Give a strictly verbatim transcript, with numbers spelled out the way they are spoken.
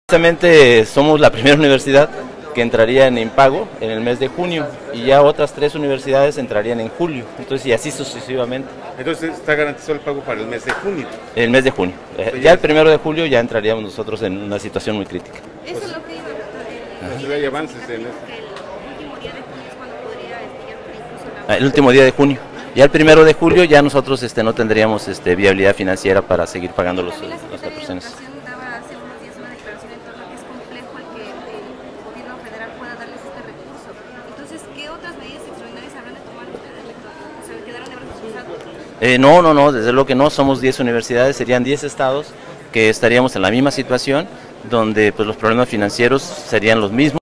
Precisamente somos la primera universidad que entraría en impago en el mes de junio y ya otras tres universidades entrarían en julio, entonces y así sucesivamente. Entonces está garantizado el pago para el mes de junio. El mes de junio. Eh, ya el primero de julio ya entraríamos nosotros en una situación muy crítica. Eso es lo que iba a Entonces hay avances en eso. El último día de junio es cuando podría este, incluso la... El último día de junio. Ya el primero de julio ya nosotros este, no tendríamos este, viabilidad financiera para seguir pagando los, También la las Secretaría de personas. Educación daba hace unos días una declaración en torno a que es complejo el que el gobierno federal pueda darles este recurso. Entonces, ¿qué otras medidas extraordinarias habrán de tomar ustedes, rector? O sea, ¿quedaron de brazos cruzados? Eh, no, no, no, desde luego que no, somos diez universidades, serían diez estados que estaríamos en la misma situación, donde pues los problemas financieros serían los mismos.